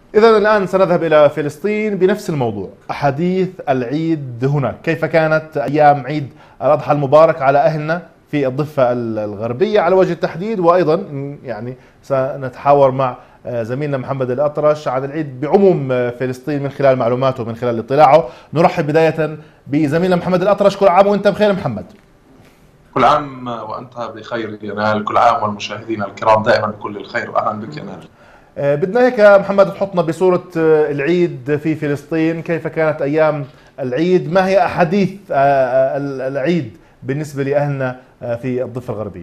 إذا الآن سنذهب إلى فلسطين بنفس الموضوع، أحاديث العيد هناك، كيف كانت أيام عيد الأضحى المبارك على أهلنا في الضفة الغربية على وجه التحديد، وأيضا يعني سنتحاور مع زميلنا محمد الأطرش عن العيد بعموم فلسطين من خلال معلوماته ومن خلال اطلاعه. نرحب بداية بزميلنا محمد الأطرش. كل عام وأنت بخير محمد. كل عام وأنت بخير ينال، كل عام والمشاهدين الكرام دائما بكل الخير، وأهلا بك ينال. بدنا هيك محمد تحطنا بصورة العيد في فلسطين، كيف كانت أيام العيد، ما هي أحاديث العيد بالنسبة لأهلنا في الضفة الغربية؟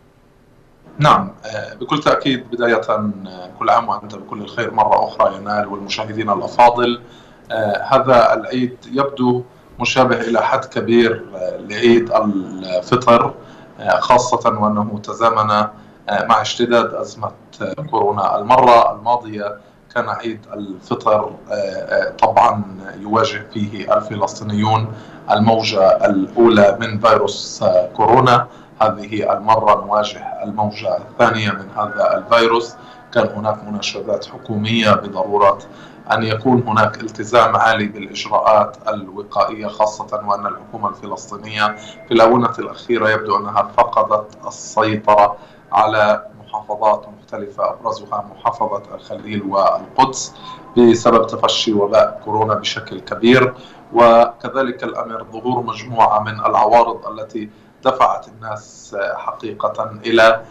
نعم، بكل تأكيد بداية كل عام وأنت بكل الخير مرة أخرى ينال والمشاهدين الأفاضل. هذا العيد يبدو مشابه إلى حد كبير لعيد الفطر، خاصة وأنه تزامن مع اشتداد أزمة كورونا. المرة الماضية كان عيد الفطر طبعا يواجه فيه الفلسطينيون الموجة الأولى من فيروس كورونا. هذه المرة نواجه الموجة الثانية من هذا الفيروس. كان هناك مناشدات حكومية بضرورة أن يكون هناك التزام عالي بالإجراءات الوقائية، خاصة وأن الحكومة الفلسطينية في الآونة الأخيرة يبدو أنها فقدت السيطرة على محافظات مختلفة، أبرزها محافظة الخليل والقدس بسبب تفشي وباء كورونا بشكل كبير، وكذلك الأمر ظهور مجموعة من العوارض التي دفعت الناس حقيقة إلى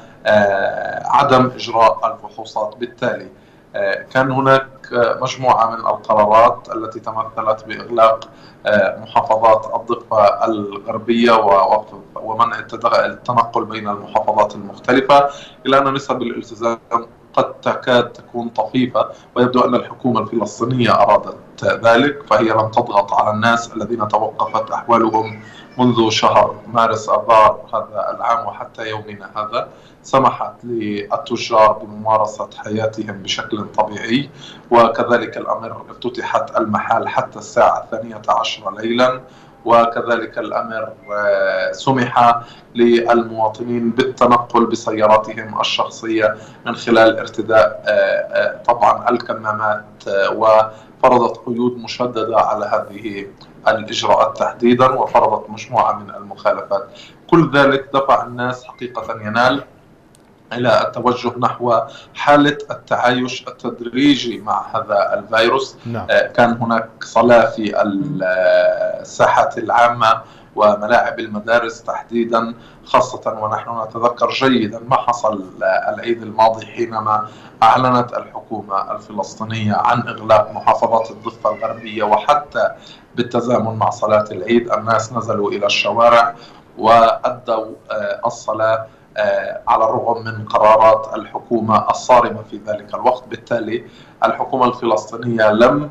عدم إجراء الفحوصات. بالتالي كان هناك مجموعة من القرارات التي تمثلت بإغلاق محافظات الضفة الغربية ومنع التنقل بين المحافظات المختلفة، إلى أن نسب الالتزام قد تكاد تكون طفيفة، ويبدو أن الحكومة الفلسطينية أرادت ذلك، فهي لم تضغط على الناس الذين توقفت أحوالهم منذ شهر مارس آذار هذا العام وحتى يومنا هذا. سمحت للتجار بممارسة حياتهم بشكل طبيعي، وكذلك الأمر افتتحت المحال حتى الساعة 12 ليلا، وكذلك الأمر سمح للمواطنين بالتنقل بسياراتهم الشخصية من خلال ارتداء طبعا الكمامات، وفرضت قيود مشددة على هذه الإجراءات تحديدا، وفرضت مجموعة من المخالفات. كل ذلك دفع الناس حقيقة ينال إلى التوجه نحو حالة التعايش التدريجي مع هذا الفيروس. نعم. كان هناك صلاة في الساحات العامة وملاعب المدارس تحديدا، خاصة ونحن نتذكر جيدا ما حصل العيد الماضي حينما أعلنت الحكومة الفلسطينية عن إغلاق محافظات الضفة الغربية، وحتى بالتزامن مع صلاة العيد الناس نزلوا إلى الشوارع وأدوا الصلاة على الرغم من قرارات الحكومة الصارمة في ذلك الوقت. بالتالي الحكومة الفلسطينية لم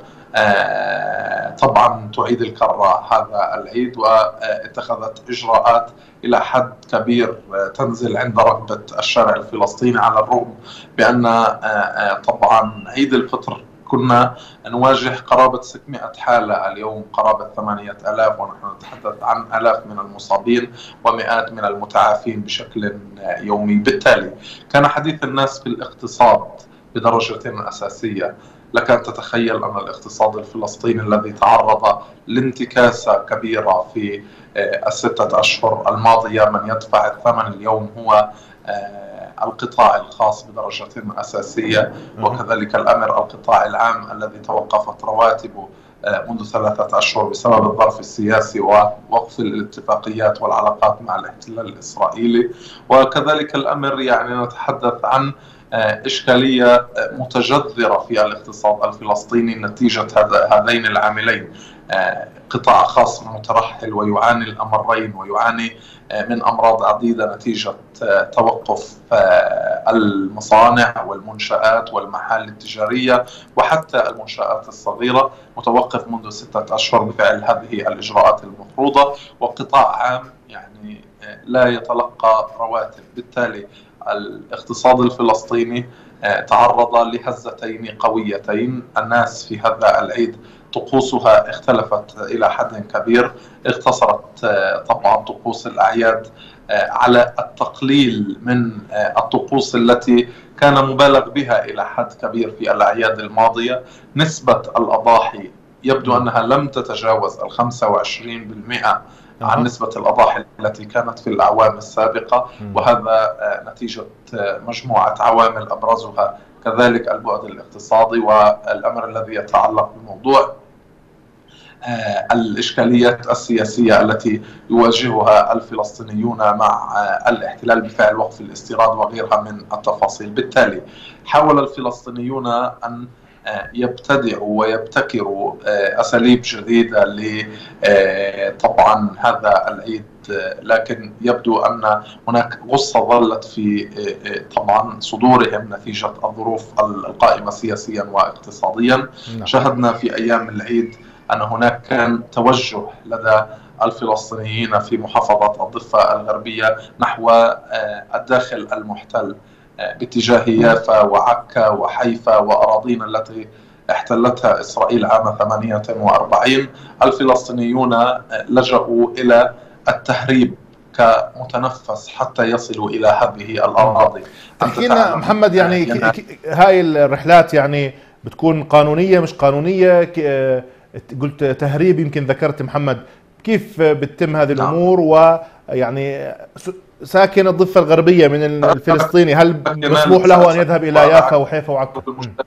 طبعا تعيد الكرة هذا العيد، واتخذت إجراءات إلى حد كبير تنزل عند رغبة الشارع الفلسطيني، على الرغم بأن طبعا عيد الفطر كنا نواجه قرابة 600 حالة، اليوم قرابة 8000، ونحن نتحدث عن آلاف من المصابين ومئات من المتعافين بشكل يومي. بالتالي كان حديث الناس في الاقتصاد بدرجة أساسية. لك أن تتخيل أن الاقتصاد الفلسطيني الذي تعرض لانتكاسة كبيرة في الستة أشهر الماضية، من يدفع الثمن اليوم هو القطاع الخاص بدرجة أساسية، وكذلك الأمر القطاع العام الذي توقفت رواتبه منذ 3 أشهر بسبب الظرف السياسي ووقف الاتفاقيات والعلاقات مع الاحتلال الإسرائيلي. وكذلك الأمر يعني نتحدث عن إشكالية متجذرة في الاقتصاد الفلسطيني نتيجة هذين العاملين، قطاع خاص مترحل ويعاني الأمرين، ويعاني من أمراض عديدة نتيجة توقف المصانع والمنشآت والمحال التجارية وحتى المنشآت الصغيرة، متوقف منذ 6 أشهر بفعل هذه الإجراءات المفروضة، وقطاع عام يعني لا يتلقى رواتب. بالتالي الاقتصاد الفلسطيني تعرض لهزتين قويتين. الناس في هذا العيد طقوسها اختلفت إلى حد كبير، اقتصرت طبعا طقوس الأعياد على التقليل من الطقوس التي كان مبالغ بها إلى حد كبير في الأعياد الماضية. نسبة الأضاحي يبدو أنها لم تتجاوز 25% عن نسبة الأضاحي التي كانت في الأعوام السابقة، وهذا نتيجة مجموعة عوامل أبرزها كذلك البعد الاقتصادي والأمر الذي يتعلق بموضوع الإشكاليات السياسية التي يواجهها الفلسطينيون مع الاحتلال بفعل وقف الاستيراد وغيرها من التفاصيل. بالتالي حاول الفلسطينيون أن يبتدعوا ويبتكروا أساليب جديدة طبعا هذا العيد، لكن يبدو أن هناك غصة ظلت في طبعا صدورهم نتيجة الظروف القائمة سياسيا واقتصاديا. شاهدنا في أيام العيد أن هناك كان توجه لدى الفلسطينيين في محافظة الضفة الغربية نحو الداخل المحتل باتجاه يافا وعكا وحيفا وأراضينا التي احتلتها إسرائيل عام 48. الفلسطينيون لجأوا إلى التهريب كمتنفس حتى يصلوا إلى هذه الأراضي. تحكينا محمد يعني هاي الرحلات يعني بتكون قانونية مش قانونية؟ قلت تهريب، يمكن ذكرت محمد، كيف بتتم هذه الأمور؟ ويعني ساكن الضفة الغربية من الفلسطيني هل مسموح له أن يذهب إلى يافا وحيفا وعكا؟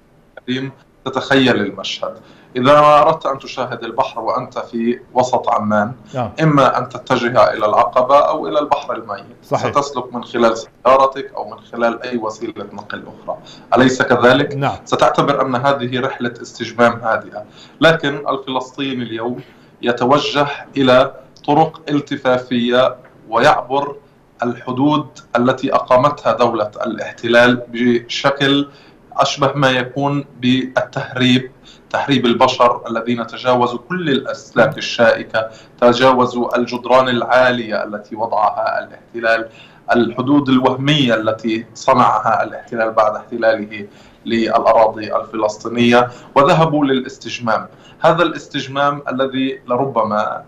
تتخيل المشهد، إذا أردت أن تشاهد البحر وأنت في وسط عمان إما أن تتجه إلى العقبة أو إلى البحر الميت. صحيح. ستسلك من خلال سيارتك أو من خلال أي وسيلة نقل أخرى، أليس كذلك؟ نعم. ستعتبر أن هذه رحلة استجمام هادئة، لكن الفلسطيني اليوم يتوجه إلى طرق التفافية ويعبر الحدود التي أقامتها دولة الاحتلال بشكل أشبه ما يكون بالتهريب، تهريب البشر الذين تجاوزوا كل الأسلاك الشائكة، تجاوزوا الجدران العالية التي وضعها الاحتلال، الحدود الوهمية التي صنعها الاحتلال بعد احتلاله للأراضي الفلسطينية، وذهبوا للاستجمام. هذا الاستجمام الذي لربما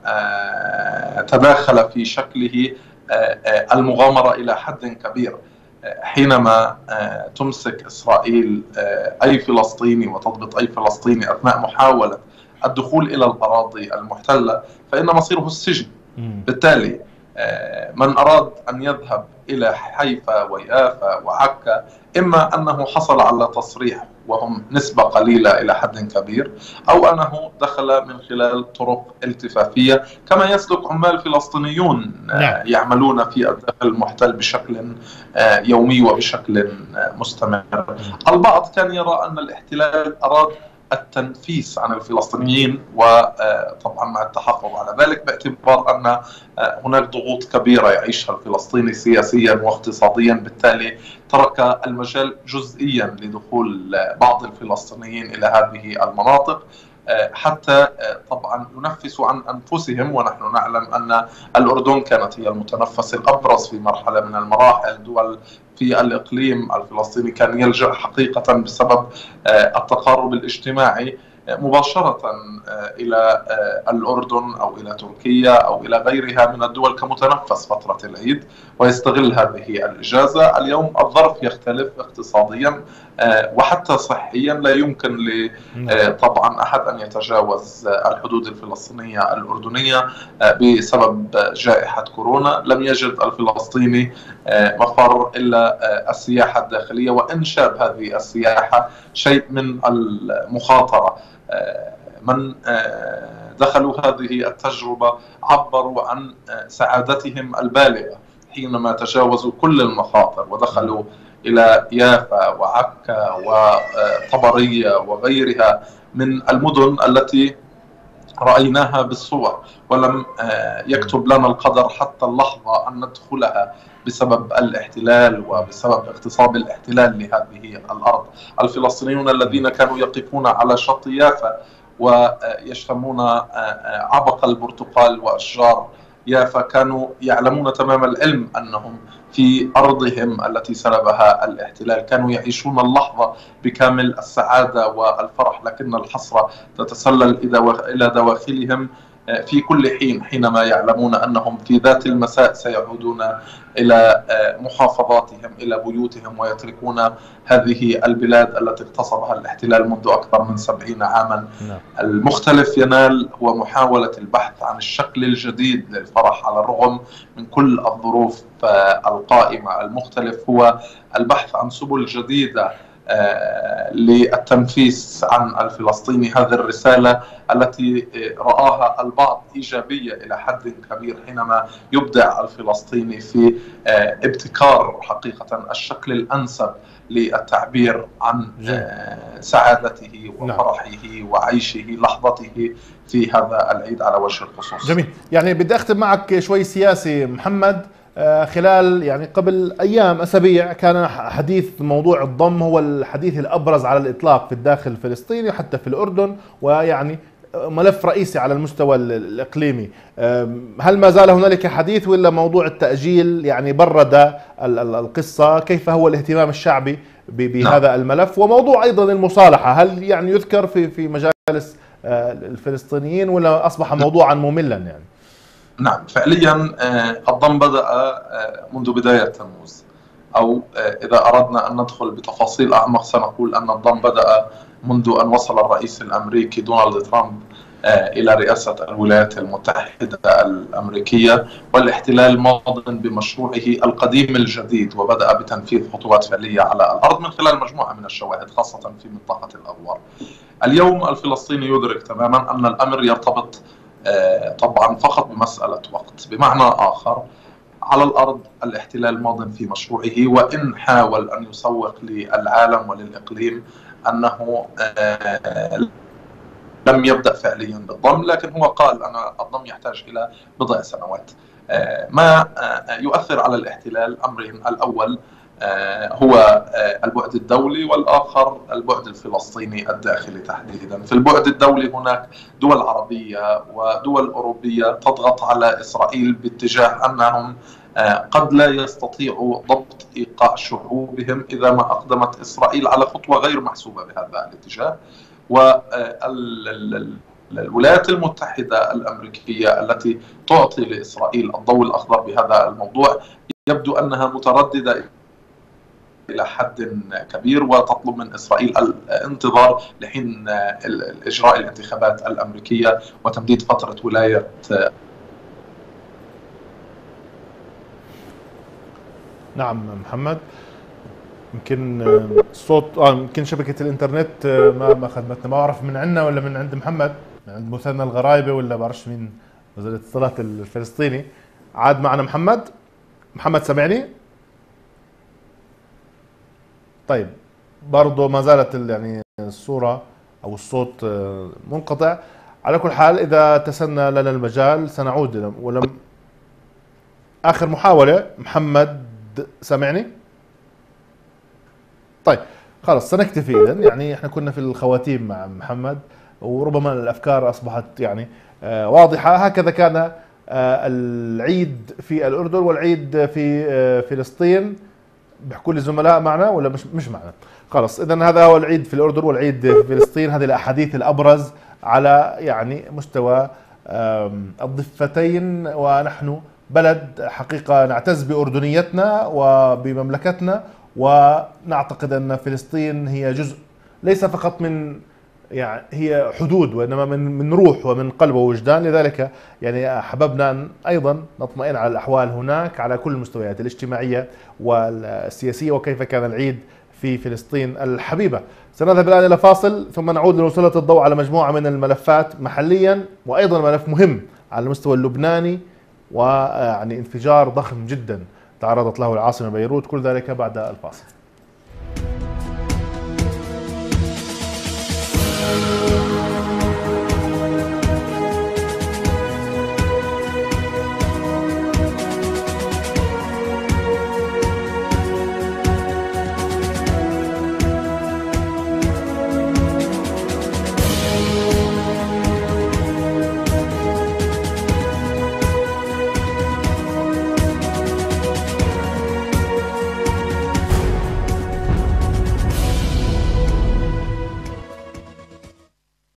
تداخل في شكله المغامرة إلى حد كبير. حينما تمسك إسرائيل أي فلسطيني وتضبط أي فلسطيني أثناء محاولة الدخول إلى الأراضي المحتلة فإن مصيره السجن. بالتالي من أراد أن يذهب إلى حيفا ويافا وعكا إما أنه حصل على تصريح وهم نسبة قليلة إلى حد كبير، أو أنه دخل من خلال طرق التفافية كما يسلك عمال فلسطينيون يعملون في الداخل المحتل بشكل يومي وبشكل مستمر. البعض كان يرى أن الاحتلال أراد التنفيس عن الفلسطينيين، وطبعا مع التحفظ على ذلك باعتبار أن هناك ضغوط كبيرة يعيشها الفلسطيني سياسيا واقتصاديا. بالتالي ترك المجال جزئيا لدخول بعض الفلسطينيين إلى هذه المناطق حتى طبعا ينفسوا عن أنفسهم. ونحن نعلم أن الأردن كانت هي المتنفس الأبرز في مرحلة من المراحل. دول في الإقليم الفلسطيني كان يلجأ حقيقة بسبب التقارب الاجتماعي مباشرة إلى الأردن أو إلى تركيا أو إلى غيرها من الدول كمتنفس فترة العيد ويستغل هذه الإجازة. اليوم الظرف يختلف اقتصاديا وحتى صحيا، لا يمكن طبعا أحد أن يتجاوز الحدود الفلسطينية الأردنية بسبب جائحة كورونا. لم يجد الفلسطيني مفر إلا السياحة الداخلية، وإنشاب هذه السياحة شيء من المخاطرة. من دخلوا هذه التجربة عبروا عن سعادتهم البالغة حينما تجاوزوا كل المخاطر ودخلوا إلى يافا وعكا وطبرية وغيرها من المدن التي رأيناها بالصور، ولم يكتب لنا القدر حتى اللحظة أن ندخلها بسبب الاحتلال وبسبب اغتصاب الاحتلال لهذه الأرض. الفلسطينيون الذين كانوا يقفون على شط يافا ويشتمون عبق البرتقال وأشجار يافا كانوا يعلمون تمام العلم أنهم في أرضهم التي سلبها الاحتلال، كانوا يعيشون اللحظة بكامل السعادة والفرح، لكن الحسرة تتسلل إلى دواخلهم في كل حين حينما يعلمون أنهم في ذات المساء سيعودون إلى محافظاتهم، إلى بيوتهم، ويتركون هذه البلاد التي اغتصبها الاحتلال منذ أكثر من 70 عاما. المختلف ينال هو محاولة البحث عن الشكل الجديد للفرح على الرغم من كل الظروف القائمة. المختلف هو البحث عن سبل جديدة للتنفيس عن الفلسطيني هذه الرسالة التي رآها البعض إيجابية إلى حد كبير حينما يبدع الفلسطيني في ابتكار حقيقة الشكل الأنسب للتعبير عن سعادته وفرحه وعيشه لحظته في هذا العيد على وجه الخصوص. جميل. يعني بدي أختم معك شوي سياسي محمد. خلال يعني قبل أيام أسابيع كان حديث موضوع الضم هو الحديث الأبرز على الإطلاق في الداخل الفلسطيني وحتى في الأردن، ويعني ملف رئيسي على المستوى الإقليمي. هل ما زال هنالك حديث ولا موضوع التأجيل يعني برد القصة؟ كيف هو الاهتمام الشعبي بهذا الملف؟ وموضوع أيضا المصالحة هل يعني يذكر في مجالس الفلسطينيين ولا أصبح موضوعا مملا يعني؟ نعم، فعليا الضم بدأ منذ بداية تموز، أو إذا أردنا أن ندخل بتفاصيل أعمق سنقول أن الضم بدأ منذ أن وصل الرئيس الأمريكي دونالد ترامب إلى رئاسة الولايات المتحدة الأمريكية، والاحتلال ماض بمشروعه القديم الجديد وبدأ بتنفيذ خطوات فعلية على الأرض من خلال مجموعة من الشواهد خاصة في منطقة الأغوار. اليوم الفلسطيني يدرك تماما أن الأمر يرتبط طبعا فقط بمسألة وقت. بمعنى آخر، على الأرض الاحتلال ماض في مشروعه، وإن حاول أن يسوق للعالم وللإقليم أنه لم يبدأ فعليا بالضم، لكن هو قال أن الضم يحتاج إلى بضع سنوات. ما يؤثر على الاحتلال أمرين: الأول هو البعد الدولي، والآخر البعد الفلسطيني الداخلي تحديدا. في البعد الدولي هناك دول عربية ودول أوروبية تضغط على إسرائيل باتجاه أنهم قد لا يستطيعوا ضبط إيقاع شعوبهم إذا ما أقدمت إسرائيل على خطوة غير محسوبة بهذا الاتجاه. والولايات المتحدة الأمريكية التي تعطي لإسرائيل الضوء الأخضر بهذا الموضوع يبدو أنها مترددة إلى حد كبير، وتطلب من إسرائيل الانتظار لحين إجراء الانتخابات الأمريكية وتمديد فترة ولاية. نعم محمد، يمكن الصوت يمكن شبكة الإنترنت ما خدمتنا، ما أعرف من عندنا ولا من عند محمد، من عند مثنى الغرايبة ولا بعرفش مين وزير الاتصالات الفلسطيني. عاد معنا محمد سمعني؟ طيب برضه ما زالت يعني الصورة أو الصوت منقطع. على كل حال إذا تسنى لنا المجال سنعود. ولم آخر محاولة. محمد سمعني؟ طيب خلاص سنكتفي إذن. يعني احنا كنا في الخواتيم مع محمد، وربما الأفكار أصبحت يعني واضحة. هكذا كان العيد في الأردن والعيد في فلسطين. بيحكوا لي الزملاء معنا ولا مش معنا؟ خلاص إذن هذا هو العيد في الأردن والعيد في فلسطين. هذه الأحاديث الأبرز على يعني مستوى الضفتين. ونحن بلد حقيقة نعتز بأردنيتنا وبمملكتنا، ونعتقد أن فلسطين هي جزء ليس فقط من يعني هي حدود، وإنما من روح ومن قلب ووجدان. لذلك يعني أحببنا أن أيضا نطمئن على الأحوال هناك على كل المستويات الاجتماعية والسياسية، وكيف كان العيد في فلسطين الحبيبة. سنذهب الآن إلى فاصل ثم نعود لنسلط الضوء على مجموعة من الملفات محليا، وأيضا ملف مهم على المستوى اللبناني، ويعني انفجار ضخم جدا تعرضت له العاصمة بيروت. كل ذلك بعد الفاصل.